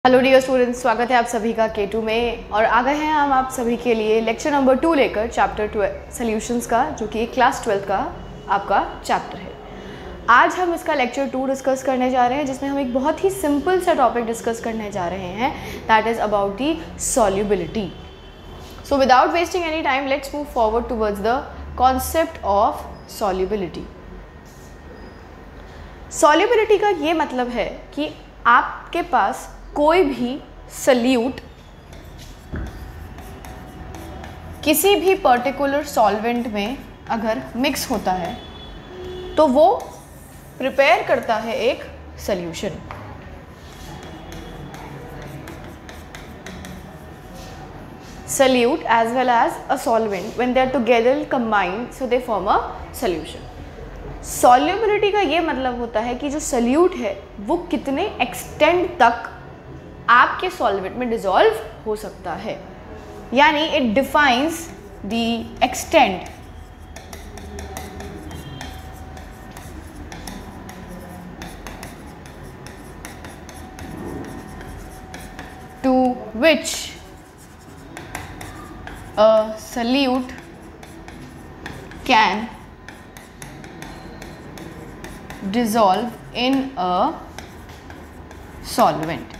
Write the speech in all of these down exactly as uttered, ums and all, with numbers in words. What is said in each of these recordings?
Hello dear students, स्वागत है आप सभी का के टू में। और आ गए हैं हम आप सभी के लिए लेक्चर नंबर टू लेकर चैप्टर ट्वेल्व सॉल्यूशंस का, जो कि क्लास ट्वेल्थ का आपका चैप्टर है। आज हम इसका लेक्चर टू डिस्कस करने जा रहे हैं, जिसमें हम एक बहुत ही सिंपल सा टॉपिक डिस्कस करने जा रहे हैं, that is about the solubility. So without wasting any time let's move forward towards the concept of solubility. Solubility का ये मतलब है कि आपके पास कोई भी सल्यूट किसी भी पर्टिकुलर सॉल्वेंट में अगर मिक्स होता है तो वो प्रिपेयर करता है एक solution. Solute as well as a solvent when they are together combined so they form a solution. Solubility का ये मतलब होता है कि जो सल्यूट है वो कितने एक्सटेंड तक आपके सॉल्वेंट में डिसॉल्व हो सकता है, यानी it defines the extent to which a solute can dissolve in a solvent.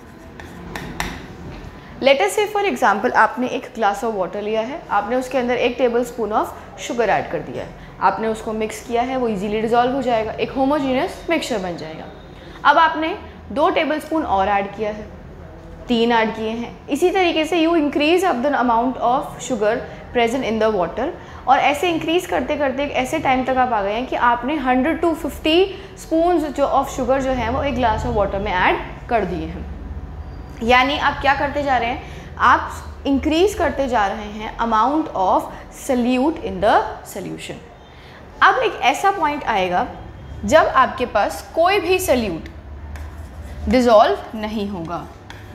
Let us say for example आपने एक ग्लास ऑफ वाटर लिया है, आपने उसके अंदर एक table spoon of sugar add कर दिया है, आपने उसको मिक्स किया है, वो इजीली डिसॉल्व हो जाएगा, एक होमोजीनियस मिक्सचर बन जाएगा। अब आपने दो टेबल स्पून और ऐड किया है, तीन ऐड किए हैं, इसी तरीके से you increase up the amount of sugar present in the water, और ऐसे इंक्रीज़ करते करते एक ऐसे टाइम तक आप आ गए हैं कि आपने हंड्रेड टू फिफ्टी स्पून्स जो ऑफ शुगर जो है वो एक ग्लास ऑफ वाटर में ऐड कर दिए हैं। यानी आप क्या करते जा रहे हैं, आप इंक्रीज़ करते जा रहे हैं amount of solute in the solution. अब एक ऐसा पॉइंट आएगा जब आपके पास कोई भी सल्यूट डिसॉल्व नहीं होगा।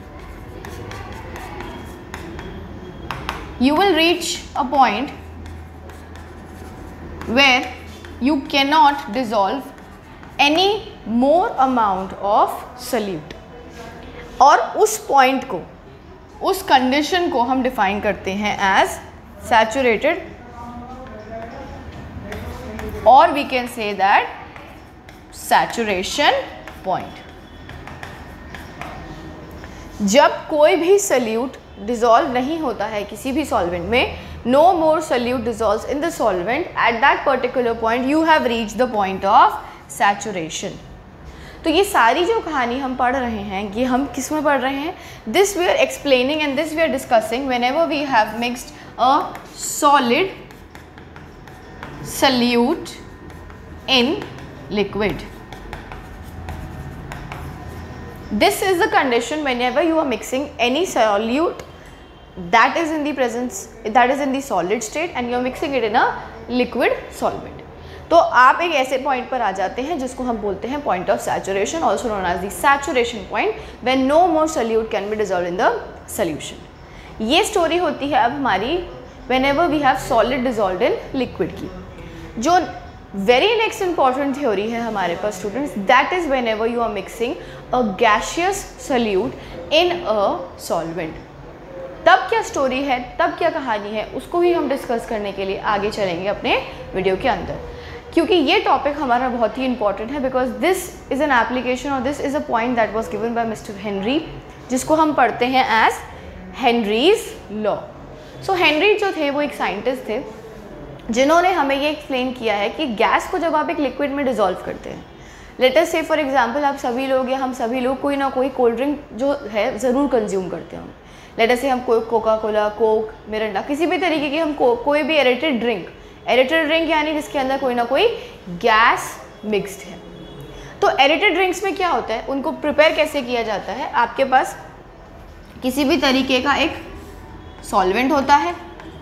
You will reach a point where you cannot dissolve any more amount of solute, और उस पॉइंट को, उस कंडीशन को हम डिफाइन करते हैं एज सैचुरेटेड, और we can say that saturation point. जब कोई भी सल्यूट डिसॉल्व नहीं होता है किसी भी सॉल्वेंट में, no more solute dissolves in the solvent, at that particular point you have reach the point of saturation. तो ये सारी जो कहानी हम पढ़ रहे हैं, ये हम किस में पढ़ रहे हैं, this we are explaining and this we are discussing whenever we have mixed a solid solute in liquid. This is the condition whenever you are mixing any solute that is in the presence that is in the solid state and you are mixing it in a liquid solvent. तो आप एक ऐसे point पर आ जाते हैं जिसको हम बोलते हैं point of saturation, also known as the saturation point, when no more solute can be dissolve in the solution. ये स्टोरी होती है अब हमारी whenever we have solid dissolved in liquid की। जो वेरी नेक्स्ट इंपॉर्टेंट थ्योरी है हमारे पास students, that is whenever you are mixing a gaseous solute in a solvent. तब क्या स्टोरी है, तब क्या कहानी है, उसको भी हम डिस्कस करने के लिए आगे चलेंगे अपने वीडियो के अंदर, क्योंकि ये टॉपिक हमारा बहुत ही इंपॉर्टेंट है, because this is an application और this is a point that was given by mister Henry, जिसको हम पढ़ते हैं as Henry's law. So Henry जो थे वो एक साइंटिस्ट थे जिन्होंने हमें ये एक्सप्लेन किया है कि गैस को जब आप एक लिक्विड में डिसॉल्व करते हैं, लेट अस से फॉर एग्जांपल आप सभी लोग या हम सभी लोग कोई ना कोई कोल्ड ड्रिंक जो है ज़रूर कंज्यूम करते हैं। लेट अस से हम कोई कोका कोला, कोक, मिरिंडा, किसी भी तरीके की हम को, कोई भी एरेटेड ड्रिंक, एरेटेड ड्रिंक यानी जिसके अंदर कोई ना कोई गैस मिक्सड है। तो एरेटेड ड्रिंक्स में क्या होता है, उनको प्रिपेयर कैसे किया जाता है, आपके पास किसी भी तरीके का एक सॉल्वेंट होता है,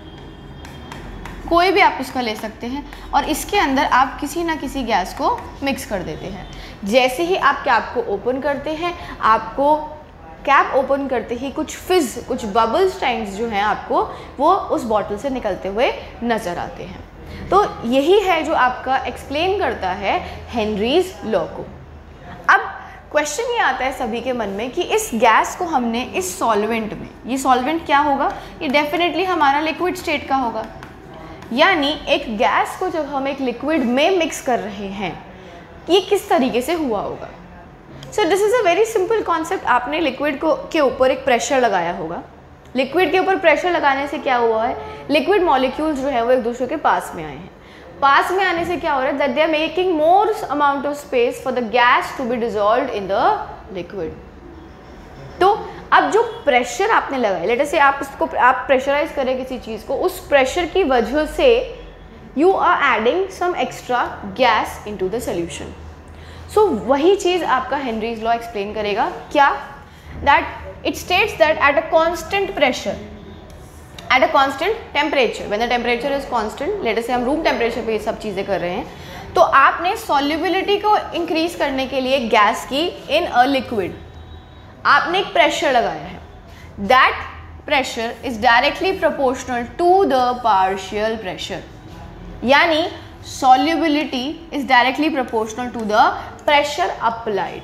कोई भी आप उसका ले सकते हैं, और इसके अंदर आप किसी ना किसी गैस को मिक्स कर देते हैं। जैसे ही आप कैप को ओपन करते हैं, आपको कैप ओपन करते ही कुछ फिज, कुछ बबल्स टाइम्स जो हैं आपको वो उस बॉटल से निकलते हुए नज़र आते हैं। तो यही है जो आपका एक्सप्लेन करता है हेनरीज लॉ को। अब क्वेश्चन ये आता है सभी के मन में कि इस गैस को हमने इस सॉल्वेंट में, ये सॉल्वेंट क्या होगा, ये डेफिनेटली हमारा लिक्विड स्टेट का होगा। यानी एक गैस को जब हम एक लिक्विड में मिक्स कर रहे हैं, ये किस तरीके से हुआ होगा। So this is a very simple concept. आपने लिक्विड को के ऊपर एक प्रेशर लगाया होगा, लिक्विड के ऊपर प्रेशर लगाने से क्या हुआ है, लिक्विड मॉलिक्यूल्स जो है वो एक दूसरे के पास में आए हैं। पास में आने से क्या हो रहा है, that they are making more amount of space for the gas to be dissolved in the liquid. तो अब जो प्रेशर आपने लगाया, लेट अस से आप इसको आप प्रेशराइज करें किसी चीज़ को, उस प्रेशर की वजह से you are adding some extra gas into the solution. So वही चीज़ आपका हेनरीज लॉ एक्सप्लेन करेगा। क्या? That it states that at a constant pressure, at a constant temperature, when the temperature is constant, let us say हम room temperature पे ये सब चीज़ें कर रहे हैं, तो आपने सॉल्युबिलिटी को इंक्रीज करने के लिए गैस की इन अ लिक्विड आपने एक प्रेशर लगाया है। That pressure is directly proportional to the partial pressure, यानी solubility is directly proportional to the pressure applied.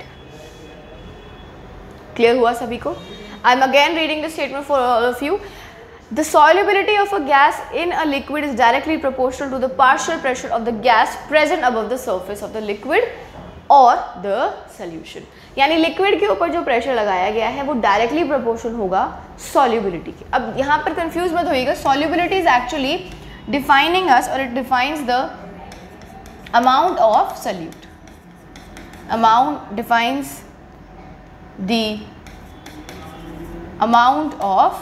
Clear हुआ सभी को? I am again reading the statement for all of you. The solubility of a gas in a liquid is directly proportional to the partial pressure of the gas present above the surface of the liquid or the solution. यानी liquid के ऊपर जो pressure लगाया गया है वो directly proportional होगा solubility के। अब यहाँ पर कंफ्यूज मत होइएगा, solubility is actually defining us, और it defines the amount of solute. Amount defines the amount of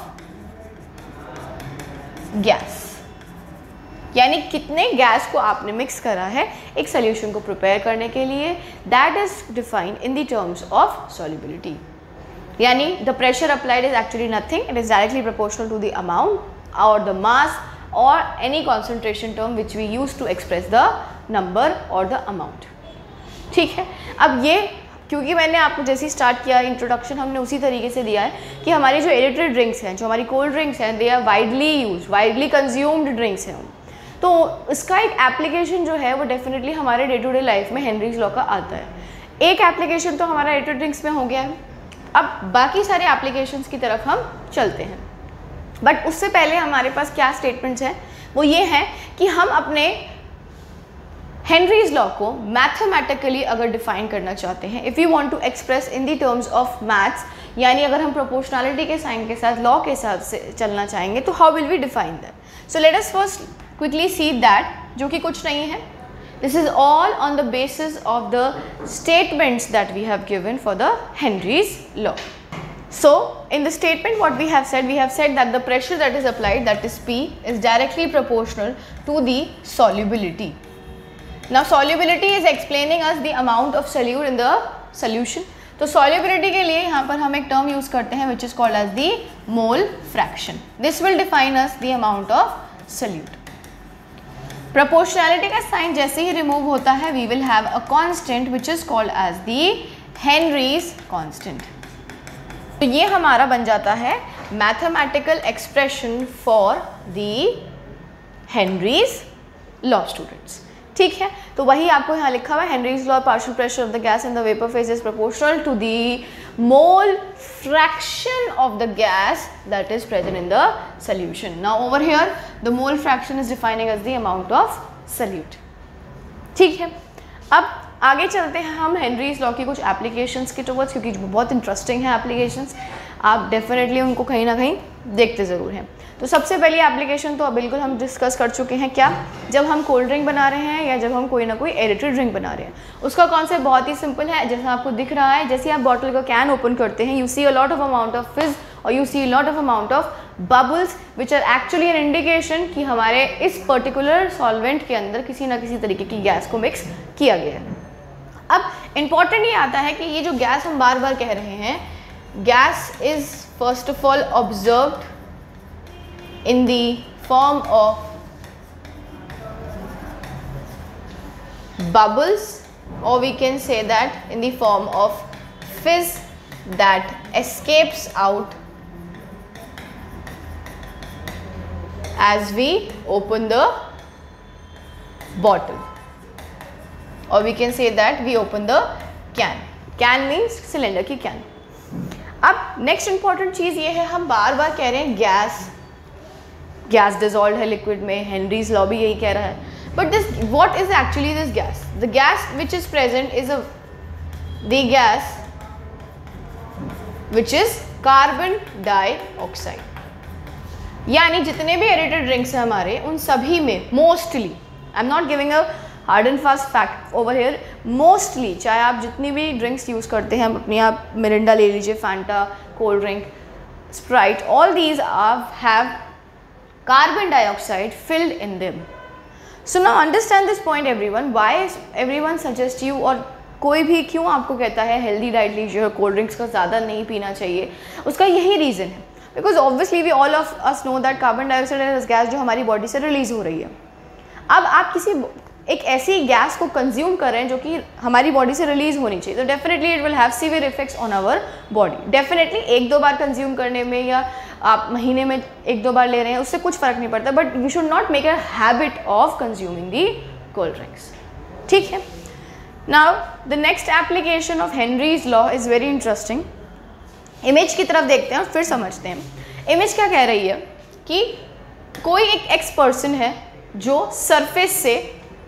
gas, यानी कितने गैस को आपने मिक्स करा है एक सोल्यूशन को प्रिपेयर करने के लिए। That is defined in the terms of solubility, यानी the pressure applied is actually nothing, it is directly proportional to the amount और the mass or any concentration term which we use to express the number or the amount. ठीक है, अब ये क्योंकि मैंने आपको जैसे ही स्टार्ट किया इंट्रोडक्शन हमने उसी तरीके से दिया है कि हमारी जो एडिटेड ड्रिंक्स हैं, जो हमारी कोल्ड ड्रिंक्स हैं, they are widely use, widely consumed drinks हैं, तो इसका एक एप्लीकेशन जो है वो डेफिनेटली हमारे डे टू डे लाइफ में हेनरीज लॉ का आता है। एक एप्लीकेशन तो हमारा एडिटेड ड्रिंक्स में हो गया है, अब बाकी सारे एप्लीकेशंस की तरफ हम चलते हैं। बट उससे पहले हमारे पास क्या स्टेटमेंट्स हैं, वो ये हैं कि हम अपने हेनरीज लॉ को मैथमेटिकली अगर डिफाइन करना चाहते हैं, if you want to express in the terms of maths, यानी अगर हम प्रोपोर्शनलिटी के साइन के साथ लॉ के हिसाब से चलना चाहेंगे तो how will we define that. So let us first quickly see that, जो कि कुछ नहीं है, this is all on the basis of the statements that we have given for the Henry's law. So in the statement what we have said, we have said that the pressure that is applied, that is P, is directly proportional to the solubility. Now solubility is explaining us the amount of solute in the solution. तो solubility के लिए यहाँ पर हम एक term use करते हैं which is called as the mole fraction. This will define us the amount of solute. Proportionality का sign जैसे ही remove होता है, we will have a constant which is called as the Henry's constant. तो ये हमारा बन जाता है mathematical expression for the Henry's law students. ठीक है, तो वही आपको यहाँ लिखा हुआ है, Henry's law, partial pressure of the gas in the vapour phase is proportional to the mole fraction of the gas that is present in the solution. Now over here the mole fraction is defining as the amount of solute. ठीक है, अब आगे चलते हैं हम Henry's law की कुछ applications के टुवर्ड्स, क्योंकि बहुत इंटरेस्टिंग है एप्लीकेशंस, आप डेफिनेटली उनको कहीं ना कहीं देखते ज़रूर हैं. तो सबसे पहली एप्लीकेशन तो बिल्कुल हम डिस्कस कर चुके हैं, क्या, जब हम कोल्ड ड्रिंक बना रहे हैं या जब हम कोई ना कोई एडिटेड ड्रिंक बना रहे हैं. उसका कॉन्सेप्ट बहुत ही सिंपल है, जैसा आपको दिख रहा है, जैसे आप बॉटल का कैन ओपन करते हैं, you see a lot of amount of fizz और you see a lot of amount of bubbles which are actually an indication कि हमारे इस पर्टिकुलर सॉल्वेंट के अंदर किसी ना किसी तरीके की गैस को मिक्स किया गया है. अब इम्पॉर्टेंट ये आता है कि ये जो गैस हम बार बार कह रहे हैं, gas is first of all observed in the form of bubbles, or we can say that in the form of fizz that escapes out as we open the bottle, or we can say that we open the can. Can means cylinder की can. अब next important चीज़ ये है, हम बार बार कह रहे हैं गैस गैस डिजॉल्व है लिक्विड में, हेनरीज लॉ भी यही कह रहा है, but this what is actually this gas? The gas which is present is a the gas which is carbon dioxide. यानी जितने भी एडिटेड ड्रिंक्स हैं हमारे, उन सभी में mostly, I am not giving a hard and fast fact over here, mostly चाहे आप जितनी भी ड्रिंक्स यूज़ करते हैं अपनी, आप मिरिंडा ले लीजिए, Fanta, cold drink, Sprite, all these are have carbon dioxide filled in them. So now understand this point everyone, why everyone suggest you, और कोई भी क्यों आपको कहता है हेल्दी डाइट लीजिए और कोल्ड ड्रिंक्स का ज़्यादा नहीं पीना चाहिए, उसका यही रीज़न है, because obviously we all of us know that carbon dioxide is gas जो हमारी बॉडी से रिलीज हो रही है। अब आप किसी एक ऐसी गैस को कंज्यूम कर रहे हैं जो कि हमारी बॉडी से रिलीज होनी चाहिए, तो definitely it will have severe effects on our body. Definitely एक दो बार कंज्यूम करने में या आप महीने में एक दो बार ले रहे हैं उससे कुछ फ़र्क नहीं पड़ता, but we should not make a habit of consuming the cold drinks. ठीक है, now the next application of Henry's law is very interesting. Image की तरफ देखते हैं और फिर समझते हैं। इमेज क्या कह रही है कि कोई एक एक्स पर्सन है जो सरफेस से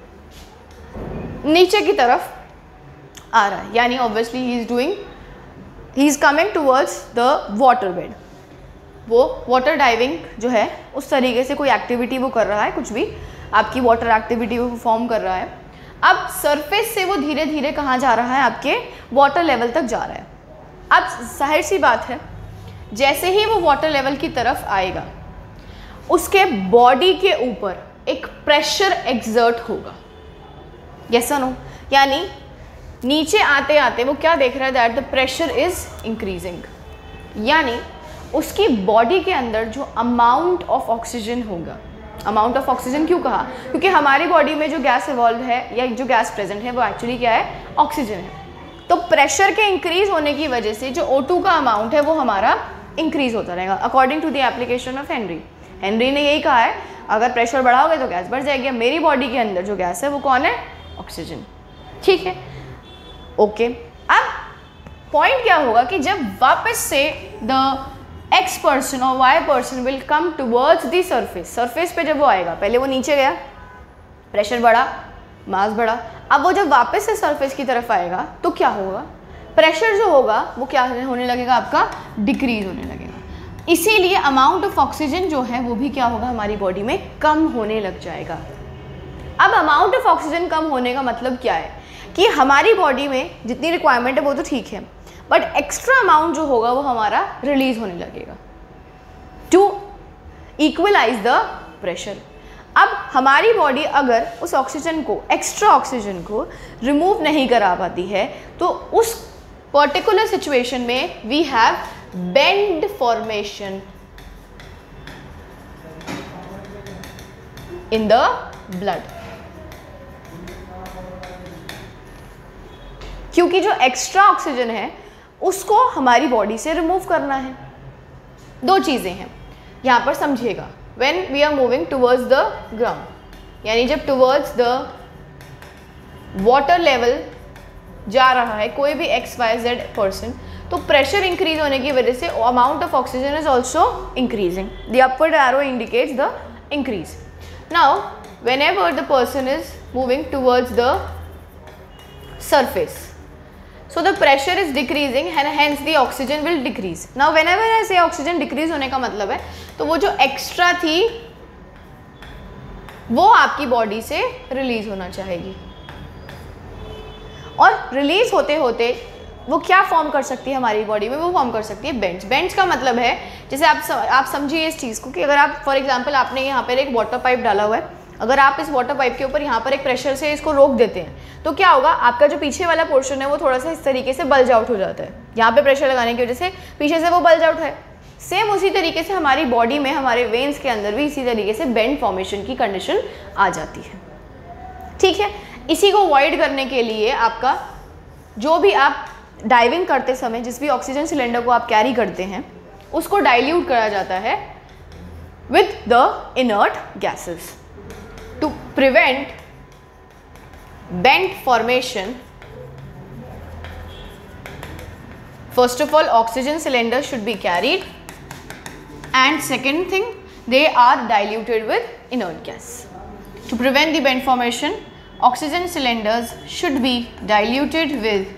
नीचे की तरफ आ रहा है, यानी obviously he is doing he is coming towards the water bed. वो वाटर डाइविंग जो है उस तरीके से कोई एक्टिविटी वो कर रहा है, कुछ भी आपकी वाटर एक्टिविटी वो परफॉर्म कर रहा है। अब सरफेस से वो धीरे धीरे कहाँ जा रहा है, आपके वाटर लेवल तक जा रहा है। अब जाहिर सी बात है, जैसे ही वो वाटर लेवल की तरफ आएगा उसके बॉडी के ऊपर एक प्रेशर एक्सर्ट होगा, यस और नो? यानी नीचे आते आते वो क्या देख रहा है, that the pressure is increasing, यानी उसकी बॉडी के अंदर जो अमाउंट ऑफ ऑक्सीजन होगा। अमाउंट ऑफ ऑक्सीजन क्यों कहा? क्योंकि हमारी बॉडी में जो गैस इवॉल्व है या जो गैस प्रेजेंट है वो एक्चुअली क्या है, ऑक्सीजन है। तो प्रेशर के इंक्रीज होने की वजह से जो ओ टू का अमाउंट है वो हमारा इंक्रीज होता रहेगा, according to the application of Henry. Henry ने यही कहा है, अगर प्रेशर बढ़ाओगे तो गैस बढ़ जाएगी। मेरी बॉडी के अंदर जो गैस है वो कौन है, ऑक्सीजन। ठीक है, ओके। अब पॉइंट क्या होगा कि जब वापस से द एक्स पर्सन और Y person will come towards the surface, surface पे जब वो आएगा, पहले वो नीचे गया, प्रेशर बढ़ा, मास बढ़ा, अब वो जब वापस से सरफेस की तरफ आएगा तो क्या होगा, प्रेशर जो होगा वो क्या होने लगेगा, आपका डिक्रीज होने लगेगा। इसीलिए अमाउंट ऑफ ऑक्सीजन जो है वो भी क्या होगा, हमारी बॉडी में कम होने लग जाएगा। अब अमाउंट ऑफ ऑक्सीजन कम होने का मतलब क्या है कि हमारी बॉडी में जितनी रिक्वायरमेंट है वो तो ठीक है, बट एक्स्ट्रा अमाउंट जो होगा वो हमारा रिलीज होने लगेगा टू इक्वलाइज द प्रेशर। अब हमारी बॉडी अगर उस ऑक्सीजन को, एक्स्ट्रा ऑक्सीजन को रिमूव नहीं करा पाती है तो उस पर्टिकुलर सिचुएशन में we have bend formation in the blood, क्योंकि जो एक्स्ट्रा ऑक्सीजन है उसको हमारी बॉडी से रिमूव करना है। दो चीज़ें हैं यहाँ पर, समझिएगा। When we are moving towards the ground, यानी जब टुवर्ड्स द वाटर लेवल जा रहा है कोई भी एक्स वाई जेड पर्सन, तो प्रेशर इंक्रीज होने की वजह से amount of oxygen is also increasing. The upward arrow indicates the increase. Now whenever the person is moving towards the surface, so the pressure is decreasing and hence the oxygen will decrease. Now whenever I say oxygen decrease होने का मतलब है तो वो जो extra थी वो आपकी बॉडी से रिलीज होना चाहेगी, और रिलीज होते होते वो क्या फॉर्म कर सकती है हमारी बॉडी में, वो फॉर्म कर सकती है बेंड्स। बेंड्स का मतलब है, जैसे आप आप समझिए इस चीज़ को कि अगर आप फॉर एग्जांपल आपने यहाँ पर एक वाटर पाइप डाला हुआ है, अगर आप इस वाटर पाइप के ऊपर यहाँ पर एक प्रेशर से इसको रोक देते हैं तो क्या होगा, आपका जो पीछे वाला पोर्शन है वो थोड़ा सा इस तरीके से बल्ज आउट हो जाता है, यहाँ पे प्रेशर लगाने की वजह से पीछे से वो बल्ज आउट है। सेम उसी तरीके से हमारी बॉडी में, हमारे वेन्स के अंदर भी इसी तरीके से बेंड फॉर्मेशन की कंडीशन आ जाती है। ठीक है, इसी को अवॉइड करने के लिए आपका जो भी आप डाइविंग करते समय जिस भी ऑक्सीजन सिलेंडर को आप कैरी करते हैं उसको डाइल्यूट करा जाता है with the inert gases to prevent bend formation First of all, oxygen cylinders should be carried, and second thing, they are diluted with inert gas. To prevent the bend formation, oxygen cylinders should be diluted with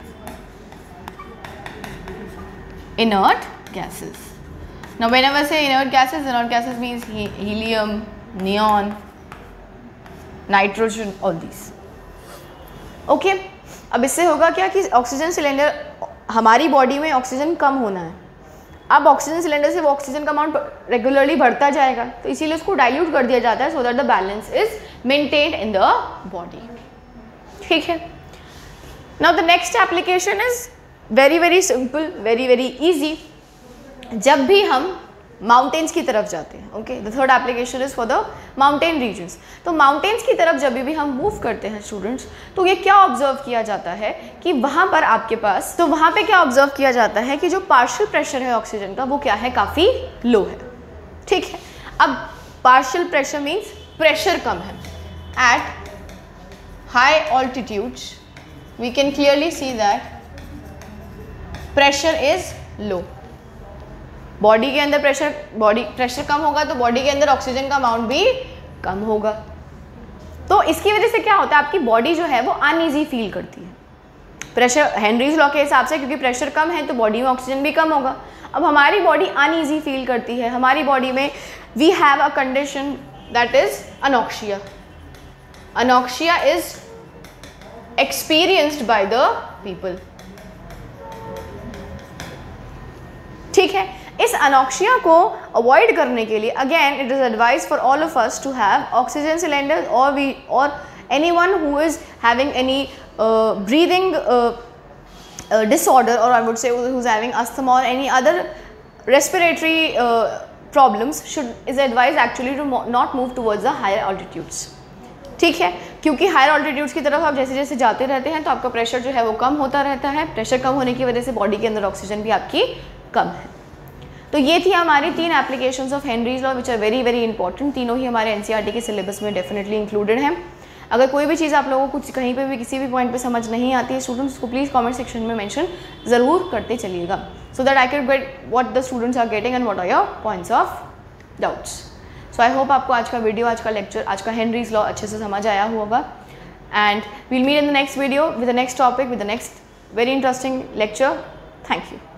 inert gases. Now whenever I say inert gases, inert gases means he helium, neon, nitrogen, all these. Okay, अब इससे होगा क्या कि oxygen cylinder, हमारी body में oxygen कम होना है. अब ऑक्सीजन सिलेंडर से वो ऑक्सीजन का अमाउंट रेगुलरली बढ़ता जाएगा, तो इसीलिए उसको डाइल्यूट कर दिया जाता है so that the balance is maintained in the body. ठीक है. Now the next application is very very simple, very very easy. जब भी हम माउंटेन्स की तरफ जाते हैं, okay, the third application is for the mountain regions. तो माउंटेन्स की तरफ जब भी हम मूव करते हैं स्टूडेंट्स, तो ये क्या ऑब्जर्व किया जाता है कि वहाँ पर आपके पास, तो वहाँ पे क्या ऑब्जर्व किया जाता है कि जो पार्शियल प्रेशर है ऑक्सीजन का वो क्या है, काफ़ी लो है. ठीक है. अब पार्शियल प्रेशर मीन्स प्रेशर कम है. At high altitudes we can clearly see that pressure is low. Body के अंदर प्रेशर बॉडी प्रेशर कम होगा तो बॉडी के अंदर ऑक्सीजन का अमाउंट भी कम होगा. तो इसकी वजह से क्या होता है, आपकी बॉडी जो है वो अनईजी फील करती है. प्रेशर, हेनरीज लॉ के हिसाब से, क्योंकि प्रेशर कम है तो बॉडी में ऑक्सीजन भी कम होगा. अब हमारी बॉडी अनईजी फील करती है, हमारी बॉडी में we have a condition that is anoxia. Anoxia is experienced by the people. ठीक है. इस अनॉक्सिया को अवॉइड करने के लिए again it is advise for all of us to have oxygen cylinder, और वी और anyone who is having any breathing disorder, or I would say who's having asthma or any other respiratory uh, problems should is advised actually to not move towards the higher altitudes. ठीक है. क्योंकि higher altitudes की तरफ आप जैसे जैसे जाते रहते हैं तो आपका प्रेशर जो है वो कम होता रहता है. प्रेशर कम होने की वजह से बॉडी के अंदर ऑक्सीजन भी आपकी कम है. तो ये थी हमारी तीन applications of Henry's law which are very very important. तीनों ही हमारे एनसीईआरटी के सिलेबस में डेफिनेटली इंक्लूडेड हैं. अगर कोई भी चीज़ आप लोगों को कुछ कहीं पे भी किसी भी पॉइंट पे समझ नहीं आती है स्टूडेंट्स को प्लीज़ कमेंट सेक्शन में मेंशन ज़रूर करते चलिएगा, so that I can get what the students are getting and what are your points of doubts. So I hope आपको आज का वीडियो, आज का लेक्चर, आज का हेनरीज लॉ अच्छे से समझ आया होगा. And we'll meet in the next video with the next topic, with the next very interesting lecture. Thank you.